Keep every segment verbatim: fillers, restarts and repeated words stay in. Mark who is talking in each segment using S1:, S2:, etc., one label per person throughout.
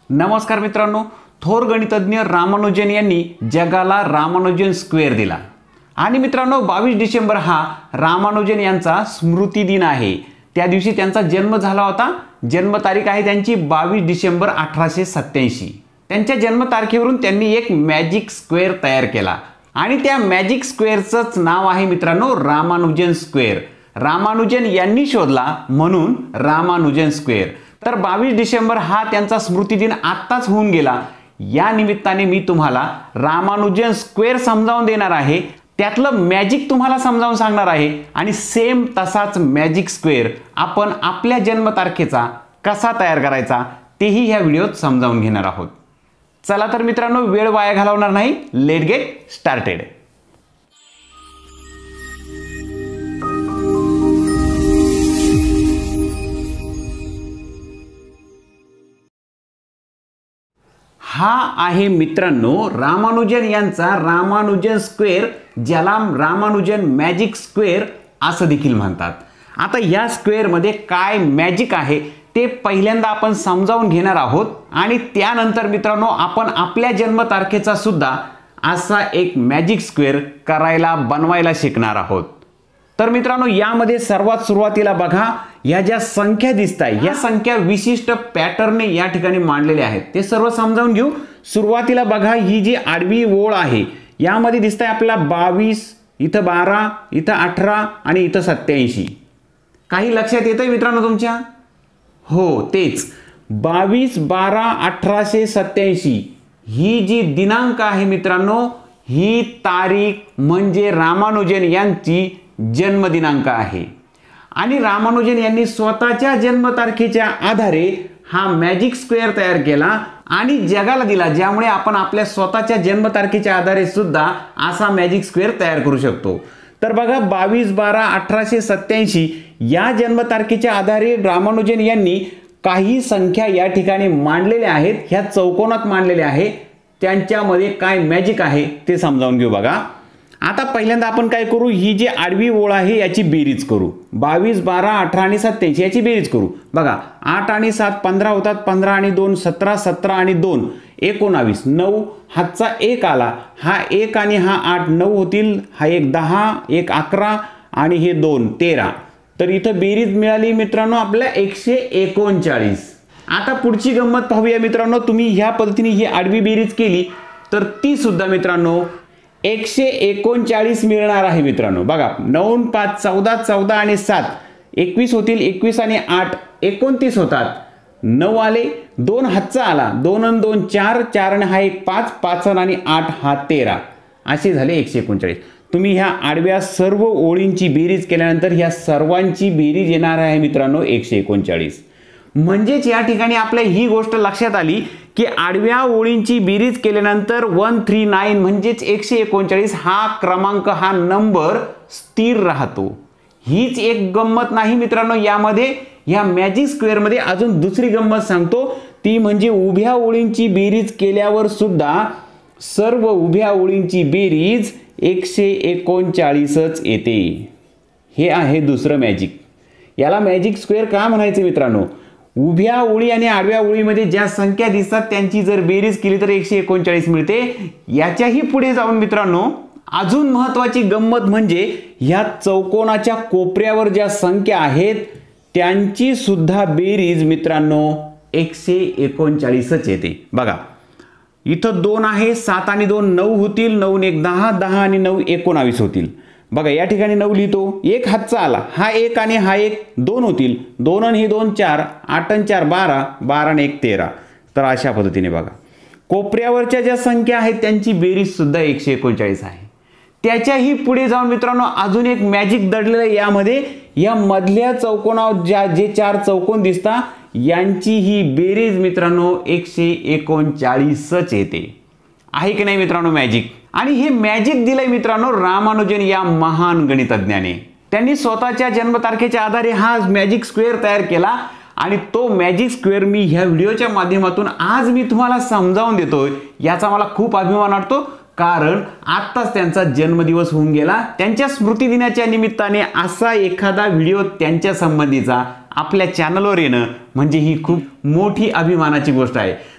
S1: नमस्कार मित्रांनो, थोर गणितज्ञ रामानुजन यांनी जगाला रामानुजन स्क्वेअर दिला आणि मित्रांनो बावीस डिसेंबर हा रामानुजन यांचा स्मृती दिन आहे। त्या दिवशी त्यांचा जन्म झाला होता। जन्म तारीख आहे त्यांची बावीस डिसेंबर अठराशे सत्त्याऐंशी। त्यांच्या जन्म तारखेवरून त्यांनी एक मॅजिक स्क्वेअर तयार केला आणि त्या मॅजिक स्क्वेअरचंच नाव आहे मित्रांनो रामानुजन स्क्वेअर। रामानुजन यांनी शोधला म्हणून रामानुजन स्क्वेअर। तर बावीस डिसेंबर हा त्यांचा स्मृती दिन आत्ताच होऊन गेला। या निमित्ताने मी तुम्हाला रामानुजन स्क्वेअर समजावून देणार आहे, त्यातलं मॅजिक तुम्हाला समजावून सांगणार आहे आणि सेम तसाच मॅजिक स्क्वेअर आपण आपल्या जन्म तारखेचा कसा तयार करायचा तेही ह्या व्हिडिओत समजावून घेणार आहोत। चला तर मित्रांनो, वेळ वाया घालवणार नाही, लेट गेट स्टार्टेड। हा आहे मित्रांनो रामानुजन यांचा रामानुजन स्क्वेअर, ज्याला रामानुजन मॅजिक स्क्वेअर असं देखील म्हणतात। आता या स्क्वेअर मध्ये काय मॅजिक आहे ते पहिल्यांदा आपण समजावून घेणार आहोत आणि त्यानंतर मित्रांनो आपण आपल्या जन्म तारखेचा सुद्धा असा एक मॅजिक स्क्वेअर करायला बनवायला शिकणार आहोत। तर मित्रांनो यामध्ये सर्वात सुरुवातीला बघा, या ज्या संख्या दिसताय या संख्या विशिष्ट पॅटर्नने या ठिकाणी मांडलेल्या आहेत, ते सर्व समजावून घेऊ। सुरुवातीला बघा, ही जी आडवी ओळ आहे यामध्ये दिसतंय आपल्याला बावीस, इथं बारा, इथं अठरा आणि इथं सत्त्याऐंशी। काही लक्षात येतंय मित्रांनो तुमच्या? हो, तेच बावीस बारा अठराशे सत्त्याऐंशी ही जी दिनांक आहे मित्रांनो, ही तारीख म्हणजे रामानुजन यांची जन्म दिनांक आहे आणि रामानुजन यांनी स्वतःच्या जन्म तारखेच्या आधारे हा मॅजिक स्क्वेअर तयार केला आणि जगाला दिला, ज्यामुळे आपण आपल्या स्वतःच्या जन्म तारखेच्या आधारे सुद्धा असा मॅजिक स्क्वेअर तयार करू शकतो। तर बघा, बावीस बारा अठराशे सत्त्याऐंशी या जन्म तारखेच्या आधारे रामानुजन यांनी काही संख्या या ठिकाणी मांडलेल्या आहेत, ह्या चौकोनात मांडलेल्या आहे। त्यांच्यामध्ये काय मॅजिक आहे ते समजावून घेऊ। बघा, आता पहिल्यांदा आपण काय करू, ही जी आडवी ओळ आहे याची बेरीज करू। बावीस बारा अठरा आणि सत्त्याऐंशी याची बेरीज करू। बघा, आठ आणि सात पंधरा होतात, पंधरा आणि दोन सतरा, सतरा आणि दोन एकोणावीस, नऊ हातचा एक आला, हा एक आणि हा आठ नऊ होतील, हा एक दहा, एक अकरा आणि हे दोन तेरा। तर इथं बेरीज मिळाली मित्रांनो आपल्या एकशे एकोणचाळीस। आता पुढची गंमत पाहूया मित्रांनो, तुम्ही ह्या पद्धतीने ही आडवी बेरीज केली तर ती सुद्धा मित्रांनो एकशे एकोणचाळीस मिळणार आहे मित्रांनो। बघा, नऊ पाच चौदा, चौदा आणि सात एकवीस होतील, एकवीस आणि आठ एकोणतीस होतात, नऊ आले, दोन हातचा आला, दोन आणि दोन चार, चार आणि हा एक पाच, पाच आणि आठ हा तेरा, असे झाले एकशे एकोणचाळीस। तुम्ही ह्या आडव्या सर्व ओळींची बेरीज केल्यानंतर ह्या सर्वांची बेरीज येणार आहे मित्रांनो एकशे एकोणचाळीस। म्हणजेच या ठिकाणी आपल्या ही गोष्ट लक्षात आली की आडव्या ओळींची बेरीज केल्यानंतर वन थ्री नाईन म्हणजेच एकशे एकोणचाळीस हा क्रमांक, हा नंबर स्थिर राहतो। हीच एक गंमत नाही मित्रांनो, यामध्ये या मॅजिक स्क्वेअर मध्ये अजून दुसरी गंमत सांगतो, ती म्हणजे उभ्या ओळींची बेरीज केल्यावर सुद्धा सर्व उभ्या ओळींची बेरीज एकशे एकोणचाळीसच येते। हे आहे दुसरं मॅजिक। याला मॅजिक स्क्वेअर का म्हणायचे मित्रांनो? उभ्या ओळी आणि आडव्या ओळीमध्ये ज्या संख्या दिसतात त्यांची जर बेरीज केली तर एकशे एकोणचाळीस मिळते। याच्याही पुढे जाऊन मित्रांनो अजून महत्त्वाची गंमत म्हणजे ह्या चौकोनाच्या कोपऱ्यावर ज्या संख्या आहेत त्यांची सुद्धा बेरीज मित्रांनो एकशे एकोणचाळीसच येते। बघा, इथं दोन आहे, सात आणि दोन नऊ होतील, नऊ एक दहा, दहा आणि नऊ एकोणावीस होतील। बघा, या ठिकाणी नऊ लिहितो, एक हातचा आला, हा एक आणि हा एक दोन होतील, दोन आणि हे दोन चार, आठ आणि चार बारा, बारा आणि एक तेरा। तर अशा पद्धतीने बघा, कोपऱ्यावरच्या ज्या संख्या आहेत त्यांची बेरीज सुद्धा एकशे एकोणचाळीस आहे। त्याच्याही पुढे जाऊन मित्रांनो अजून एक मॅजिक दडलेलं आहे यामध्ये, या मधल्या चौकोनावर ज्या जे चार चौकोन दिसतात यांची ही बेरीज मित्रांनो एकशे एकोणचाळीसच येते। आहे की नाही मित्रांनो मॅजिक? आणि हे मॅजिक दिलंय मित्रांनो रामानुजन या महान गणितज्ञाने। त्यांनी स्वतःच्या जन्मतारखेच्या आधारे हा मॅजिक स्क्वेअर तयार केला आणि तो मॅजिक स्क्वेअर मी ह्या व्हिडिओच्या माध्यमातून आज मी तुम्हाला समजावून देतोय। याचा मला खूप अभिमान वाटतो, कारण आत्ताच त्यांचा जन्मदिवस होऊन गेला। त्यांच्या स्मृती दिनाच्या निमित्ताने असा एखादा व्हिडिओ त्यांच्या संबंधीचा आपल्या चॅनलवर येणं म्हणजे ही खूप मोठी अभिमानाची गोष्ट आहे।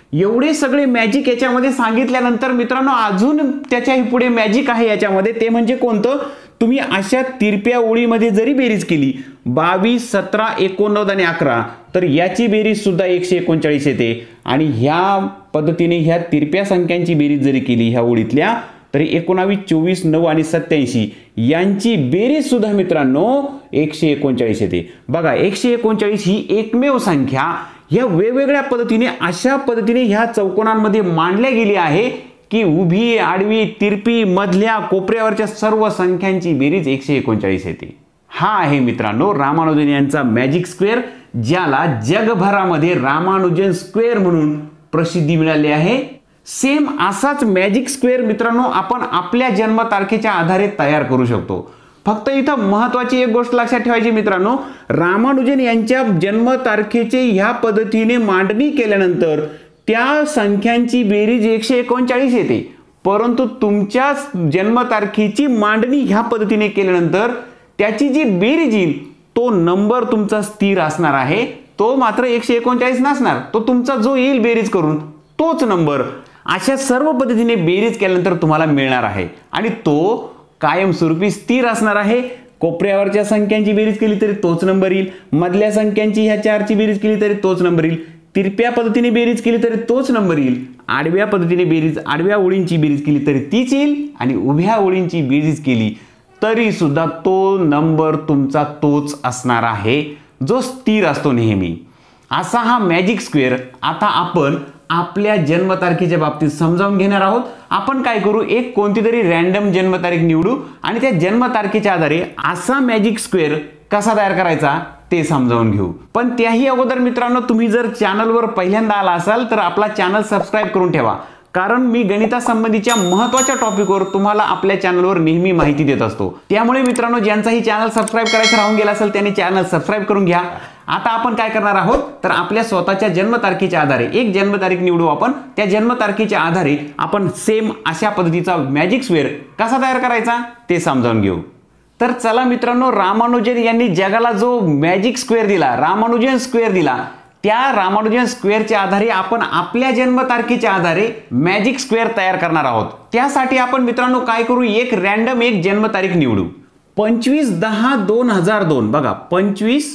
S1: एवढे सगळे मॅजिक याच्यामध्ये सांगितल्यानंतर मित्रांनो अजून त्याच्याही पुढे मॅजिक आहे याच्यामध्ये, ते म्हणजे कोणतं? तुम्ही अशा तिरप्या ओळीमध्ये जरी बेरीज केली बावीस, सतरा, एकोणनव्वद आणि अकरा, तर याची बेरीज सुद्धा एकशे एकोणचाळीस येते. आणि ह्या पद्धतीने ह्या तिरप्या संख्यांची बेरीज जरी केली ह्या ओळीतल्या, तरी एकोणावीस, चोवीस, नऊ आणि सत्याऐंशी यांची बेरीज सुद्धा मित्रांनो एकशे एकोणचाळीस येते. बघा, एकशे एकोणचाळीस ही एकमेव संख्या ह्या वेगवेगळ्या पद्धतीने अशा पद्धतीने ह्या चौकोनांमध्ये मांडल्या गेली आहे की उभी, आडवी, तिरपी, मधल्या, कोपऱ्यावरच्या सर्व संख्यांची बेरीज एकशे एकोणचाळीस येते. हा आहे मित्रांनो रामानुजन यांचा मॅजिक स्क्वेअर, ज्याला जगभरामध्ये रामानुजन स्क्वेअर म्हणून प्रसिद्धी मिळाली आहे. सेम असाच मॅजिक स्क्वेअर मित्रांनो आपण आपल्या जन्मतारखेच्या आधारे तयार करू शकतो. फक्त इथं महत्त्वाची एक गोष्ट लक्षात ठेवायची मित्रांनो, रामानुजन यांच्या जन्मतारखेचे ह्या पद्धतीने मांडणी केल्यानंतर त्या संख्यांची बेरीज एकशे एकोणचाळीस येते. परंतु तुमच्या जन्मतारखेची मांडणी ह्या पद्धतीने केल्यानंतर त्याची जी बेरीज येईल तो नंबर तुमचा स्थिर असणार आहे, तो मात्र एकशे एकोणचाळीस नसणार. तो तुमचा जो येईल बेरीज करून तोच नंबर अशा सर्व पद्धतीने बेरीज केल्यानंतर तुम्हाला मिळणार आहे आणि तो कायमस्वरूपी स्थिर असणार आहे. कोपऱ्यावरच्या संख्यांची बेरीज केली तरी तोच नंबर येईल, मधल्या संख्यांची ह्या चारची बेरीज केली तरी तोच नंबर येईल, तिरप्या पद्धतीने बेरीज केली तरी तोच नंबर येईल, आडव्या पद्धतीने बेरीज आडव्या ओळींची बेरीज केली तरी तीच येईल आणि उभ्या ओळींची बेरीज केली तरी सुद्धा तो नंबर तुमचा तोच असणार आहे, जो स्थिर असतो नेहमी. असा हा मॅजिक स्क्वेअर आता आपण आपल्या जन्मतारखेच्या बाबतीत समजावून घेणार आहोत. आपण काय करू, एक कोणती तरी रॅन्डम जन्मतारीख निवडू आणि त्या जन्मतारखेच्या आधारे असा मॅजिक स्क्वेअर कसा तयार करायचा ते समजावून घेऊ. पण त्याही अगोदर मित्रांनो, तुम्ही जर चॅनलवर पहिल्यांदा आला असाल तर आपला चॅनल सबस्क्राईब करून ठेवा, कारण मी गणितासंबंधीच्या महत्त्वाच्या टॉपिकवर तुम्हाला आपल्या चॅनलवर नेहमी माहिती देत असतो. त्यामुळे मित्रांनो, ज्यांचाही चॅनल सबस्क्राईब करायचं राहून गेला असेल त्यांनी चॅनल सबस्क्राईब करून घ्या. आता आपण काय करणार आहोत तर आपल्या स्वतःच्या जन्मतारखेच्या आधारे एक जन्मतारीख निवडू आपण. त्या जन्मतारखेच्या आधारे आपण सेम अशा पद्धतीचा मॅजिक स्क्वेअर कसा तयार करायचा ते समजावून घेऊ. तर चला मित्रांनो, रामानुजन यांनी जगाला जो मॅजिक स्क्वेअर दिला, रामानुजन स्क्वेअर दिला, त्या रामानुजन स्क्वेअरच्या आधारे आपण आपल्या जन्मतारखेच्या आधारे मॅजिक स्क्वेअर तयार करणार आहोत. त्यासाठी आपण मित्रांनो काय करू, एक रॅन्डम एक जन्मतारीख निवडू. पंचवीस दहा दोन हजार दोन. बघा, पंचवीस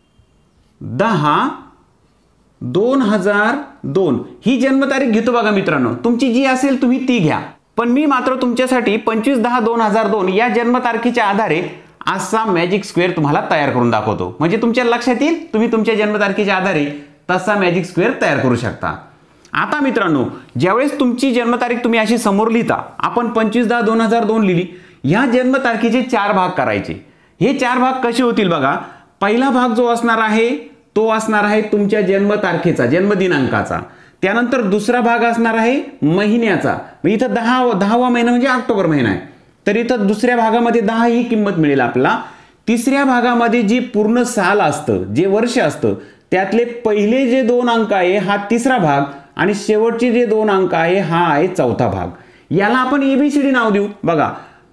S1: दहा दोन हजार दोन ही जन्मतारीख घेतो. बघा मित्रांनो, तुमची जी असेल तुम्ही ती घ्या, पण मी मात्र तुमच्यासाठी पंचवीस दहा दोन हजार दोन या जन्मतारखेच्या आधारे असा मॅजिक स्क्वेअर तुम्हाला तयार करून दाखवतो. म्हणजे तुमच्या लक्षात येईल तुम्ही तुमच्या जन्मतारखेच्या आधारे तसा मॅजिक स्क्वेअर तयार करू शकता. आता मित्रांनो, ज्यावेळेस तुमची जन्मतारीख तुम्ही अशी समोर लिहिता, आपण पंचवीस दहा दोन हजार दोन लिहिली, ह्या जन्मतारखेचे चार भाग करायचे. हे चार भाग कसे होतील बघा. पहिला भाग जो असणार आहे तो असणार आहे तुमच्या जन्मतारखेचा, जन्मदिनांकाचा. त्यानंतर दुसरा भाग असणार आहे महिन्याचा. इथं दहा दहावा महिना म्हणजे ऑक्टोबर महिना आहे, तर इथं दुसऱ्या भागामध्ये दहा ही किंमत मिळेल आपल्याला. तिसऱ्या भागामध्ये जी पूर्ण साल असतं, जे वर्ष असतं, त्यातले पहिले जे दोन अंक आहे हा तिसरा भाग आणि शेवटचे जे दोन अंक आहे हा आहे चौथा भाग. याला आपण एबीसीडी नाव देऊ. बघा,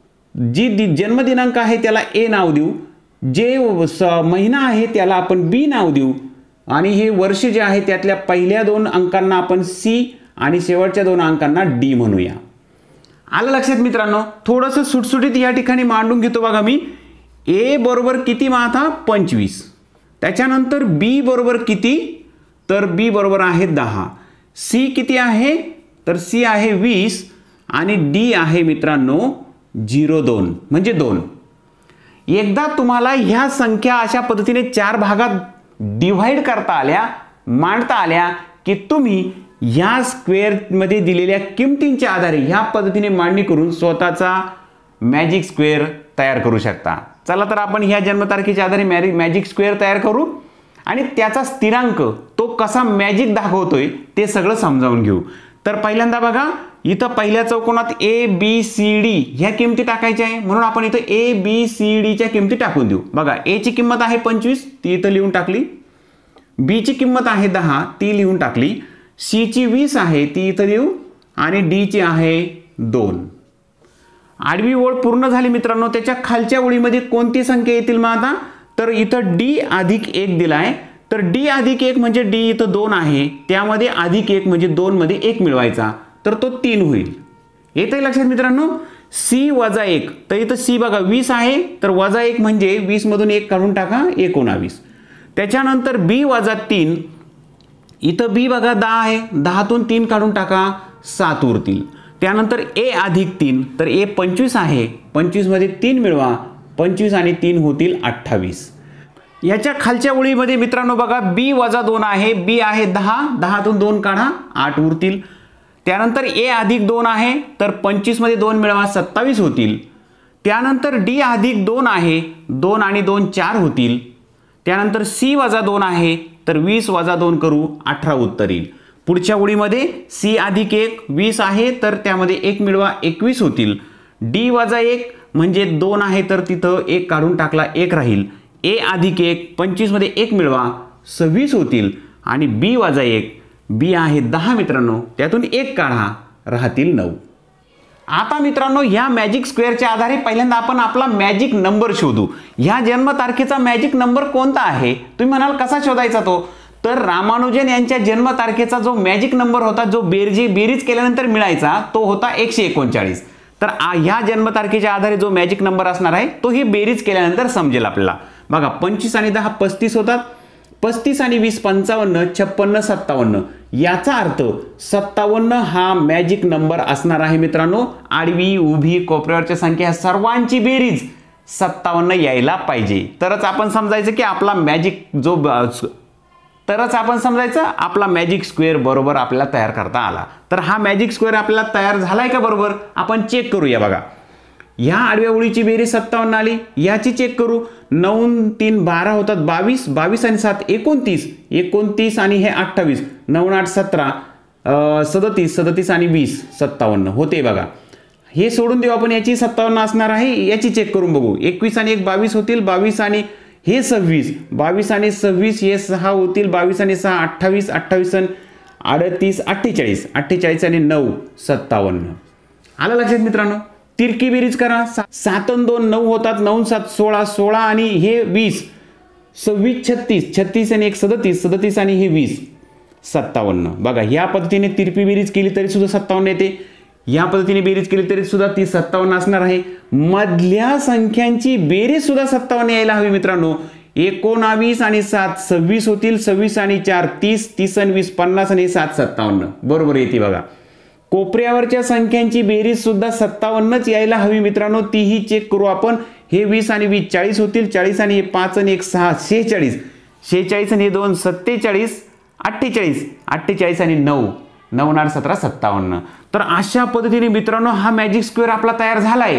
S1: जी जन्मदिनांक आहे त्याला ए नाव देऊ, जे महिना आहे त्याला आपण बी नाव देऊ आणि हे वर्ष जे आहे त्यातल्या पहिल्या दोन अंकांना आपण सी आणि शेवटच्या दोन अंकांना डी म्हणूया. आलं लक्षात मित्रांनो? थोडंसं सुटसुटीत या ठिकाणी मांडून घेतो. बघा, मी ए बरोबर किती माथा पंचवीस, त्याच्यानंतर बी बरोबर किती, तर बी बरोबर आहे दहा, सी किती आहे तर सी आहे वीस आणि डी आहे मित्रांनो झिरो दोन म्हणजे दोन. एकदा तुम्हाला ह्या संख्या अशा पद्धतीने चार भागात डिव्हाइड करता आल्या, मांडता आल्या की तुम्ही ह्या स्क्वेअरमध्ये दिलेल्या किमतींच्या आधारे ह्या पद्धतीने मांडणी करून स्वतःचा मॅजिक स्क्वेअर तयार करू शकता. चला तर आपण ह्या जन्मतारखेच्या आधारे मॅरी मॅजिक स्क्वेअर तयार करू आणि त्याचा स्थिरांक तो कसा मॅजिक दाखवतोय ते सगळं समजावून घेऊ. तर पहिल्यांदा बघा, इथं पहिल्या चौकोनात ए बी सी डी ह्या किमती टाकायच्या आहे, म्हणून आपण इथं ए बी सी डीच्या किमती टाकून देऊ. बघा, ए ची किंमत आहे पंचवीस, ती इथं लिहून टाकली. बी ची किंमत आहे दहा, ती लिहून टाकली. सी ची वीस आहे, ती इथं लिहू आणि डी ची आहे दोन. आडवी ओळ पूर्ण झाली मित्रांनो. त्याच्या खालच्या ओळीमध्ये कोणती संख्या येतील मग आता, तर इथं डी अधिक एक दिलाय, तर तर डी अधिक एक म्हणजे डी इथं दोन आहे, त्यामध्ये अधिक एक म्हणजे दोन मध्ये एक मिळवायचा, तर तो तीन होईल. येते लक्षात मित्रांनो. सी वजा एक, तर इथं सी बघा वीस आहे, तर वजा एक म्हणजे वीस मधून एक काढून टाका, एकोणावीस. त्याच्यानंतर बी वजा तीन, इथं बी बघा दहा आहे, दहातून तीन काढून टाका, सात उरतील. त्यानंतर ए अधिक तीन, तर ए पंचवीस आहे, पंचवीस मध्ये तीन मिळवा, पंचवीस आणि तीन होतील अठ्ठावीस. याच्या खालच्या ओळीमध्ये मित्रांनो बघा बी वजा दोन आहे, बी आहे दहा, दहातून दोन काढा, आठ उरतील. त्यानंतर ए अधिक दोन आहे, तर पंचवीस मध्ये दोन मिळवा, सत्तावीस होतील. त्यानंतर डी अधिक दोन आहे, दोन आणि दोन चार होतील. त्यानंतर सी वजा दोन आहे, तर वीस वजा दोन करू, अठरा उत्तर येईल. पुढच्या ओळीमध्ये सी अधिक एक वीस आहे, तर त्यामध्ये एक मिळवा, एकवीस होतील. डी वजा एक म्हणजे दोन आहे, तर तिथं एक काढून टाकला, एक राहील. ए अधिक एक पंचवीस मध्ये एक मिळवा, सव्वीस होतील. आणि बी वजा एक, बी आहे दहा मित्रांनो, त्यातून एक काढा, राहतील नऊ. आता मित्रांनो ह्या मॅजिक स्क्वेअरच्या आधारे पहिल्यांदा आपण आपला मॅजिक नंबर शोधू. ह्या जन्मतारखेचा मॅजिक नंबर कोणता आहे? तुम्ही म्हणाल कसा शोधायचा तो? तर रामानुजन यांच्या जन्मतारखेचा जो मॅजिक नंबर होता, जो बेरजी बेरीज केल्यानंतर मिळायचा, तो होता एकशे एकोणचाळीस. तर ह्या जन्मतारखेच्या आधारे जो मॅजिक नंबर असणार आहे तो ही बेरीज केल्यानंतर समजेल आपल्याला. बघा पंचवीस आणि दहा पस्तीस होतात, पस्तीस आणि वीस पंचावन्न, छप्पन्न सत्तावन्न. याचा अर्थ सत्तावन्न हा मॅजिक नंबर असणार आहे मित्रांनो. आडवी उभी कोपऱ्यावरच्या संख्या सर्वांची बेरीज सत्तावन्न यायला पाहिजे, तरच आपण समजायचं की आपला मॅजिक जो तरच आपण समजायचं आपला मॅजिक स्क्वेअर बरोबर आपल्याला तयार करता आला. तर हा मॅजिक स्क्वेअर आपल्याला तयार झालाय का बरोबर आपण चेक करूया. बघा ह्या आडव्या ओळीची बेरीज सत्तावन्न आली, याची चेक करू. नऊ तीन बारा होतात, बावीस, बावीस आणि सात एकोणतीस, एकोणतीस आणि हे अठ्ठावीस, नऊ आठ सतरा, सदतीस, सदतीस आणि वीस सत्तावन्न होते. बघा हे सोडून देऊ आपण, याची सत्तावन्न असणार आहे. याची चेक करून बघू. एकवीस आणि एक बावीस होतील, बावीस आणि हे सव्वीस, बावीस आणि सव्वीस हे सहा होतील, बावीस आणि सहा अठ्ठावीस, अठ्ठावीस आणि अडतीस अठ्ठेचाळीस, अठ्ठेचाळीस आणि नऊ सत्तावन्न. आलं लक्षात मित्रांनो. तिरकी बेरीज करा. सात दोन नऊ होतात, नऊ सात सोळा, सोळा आणि हे वीस, सव्वीस छत्तीस, छत्तीस आणि एक सदतीस, सदतीस आणि हे वीस सत्तावन्न. बघा ह्या पद्धतीने तिरपी बेरीज केली तरी सुद्धा सत्तावन्न येते, या पद्धतीने बेरीज केली तरी सुद्धा ती सत्तावन्न असणार आहे. मधल्या संख्यांची बेरीज सुद्धा सत्तावन्न यायला हवी मित्रांनो. एकोणावीस आणि सात सव्वीस होतील, सव्वीस आणि चार तीस, तीस आणि वीस पन्नास आणि सात सत्तावन्न बरोबर येते. बघा कोपऱ्यावरच्या संख्यांची बेरीज सुद्धा सत्तावन्नच यायला हवी मित्रांनो, तीही चेक करू आपण. हे वीस आणि वीस चाळीस होतील, चाळीस आणि हे पाच आणि एक सहा शेहेचाळीस, शेहेचाळीस आणि हे दोन सत्तेचाळीस, अठ्ठेचाळीस, अठ्ठेचाळीस आणि नऊ, नऊ आठ सतरा सत्तावन्न. तर अशा पद्धतीने मित्रांनो हा मॅजिक स्क्वेअर आपला तयार झालाय.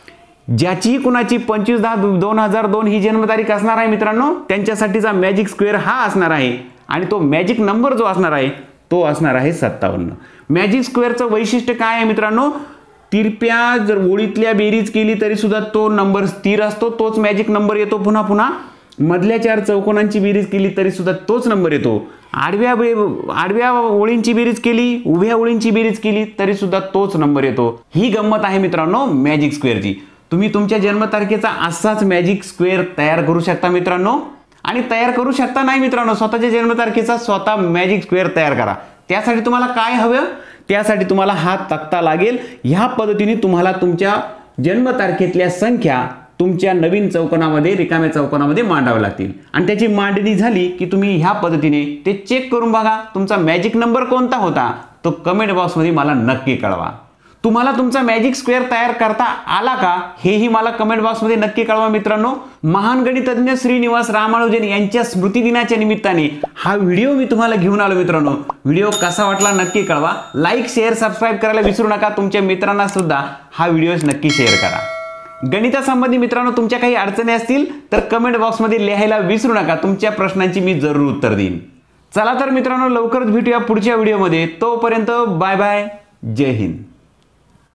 S1: ज्याची कुणाची पंचवीस दहा दोन हजार दोन ही जन्मतारीख असणार आहे मित्रांनो, त्यांच्यासाठीचा मॅजिक स्क्वेअर हा असणार आहे. आणि तो मॅजिक नंबर जो असणार आहे तो असणार आहे सत्तावन्न. मॅजिक स्क्वेअरचं वैशिष्ट्य काय आहे मित्रांनो? तिरप्या जर ओळीतल्या बेरीज केली तरी सुद्धा तो नंबर स्थिर असतो, तोच मॅजिक नंबर येतो पुन्हा पुन्हा. मधल्या चार चौकोनांची बेरीज केली तरी सुद्धा तोच नंबर येतो. आडव्या आडव्या ओळींची बेरीज केली, उभ्या ओळींची बेरीज केली तरी सुद्धा तोच नंबर येतो. ही गंमत आहे मित्रांनो मॅजिक स्क्वेअरची. तुम्ही तुमच्या जन्मतारखेचा असाच मॅजिक स्क्वेअर तयार करू शकता मित्रांनो. आणि तयार करू शकता नाही मित्रांनो, स्वतःच्या जन्मतारखेचा स्वतः मॅजिक स्क्वेअर तयार करा. त्यासाठी तुम्हाला काय हवं? त्यासाठी तुम्हाला हा तक्ता लागेल. ह्या पद्धतीने तुम्हाला तुमच्या जन्मतारखेतल्या संख्या तुमच्या नवीन चौकोनामध्ये रिकाम्या चौकोनामध्ये मांडाव्या लागतील. आणि त्याची मांडणी झाली की तुम्ही ह्या पद्धतीने ते चेक करून बघा तुमचा मॅजिक नंबर कोणता होता, तो कमेंट बॉक्समध्ये मला नक्की कळवा. तुम्हाला तुमचा मॅजिक स्क्वेअर तयार करता आला का हेही मला कमेंट बॉक्समध्ये नक्की कळवा मित्रांनो. महान गणितज्ञ श्रीनिवास रामानुजन यांच्या स्मृती दिनाच्या निमित्ताने हा व्हिडिओ मी तुम्हाला घेऊन आलो मित्रांनो. व्हिडिओ कसा वाटला नक्की कळवा. लाईक शेअर सबस्क्राईब करायला विसरू नका. तुमच्या मित्रांना सुद्धा हा व्हिडिओ नक्की शेअर करा. गणितासंबंधी मित्रांनो तुमच्या काही अडचणी असतील तर कमेंट बॉक्समध्ये लिहायला विसरू नका. तुमच्या प्रश्नांची मी जरूर उत्तर देईन. चला तर मित्रांनो लवकरच भेटूया पुढच्या व्हिडिओमध्ये. तोपर्यंत बाय बाय, जय हिंद.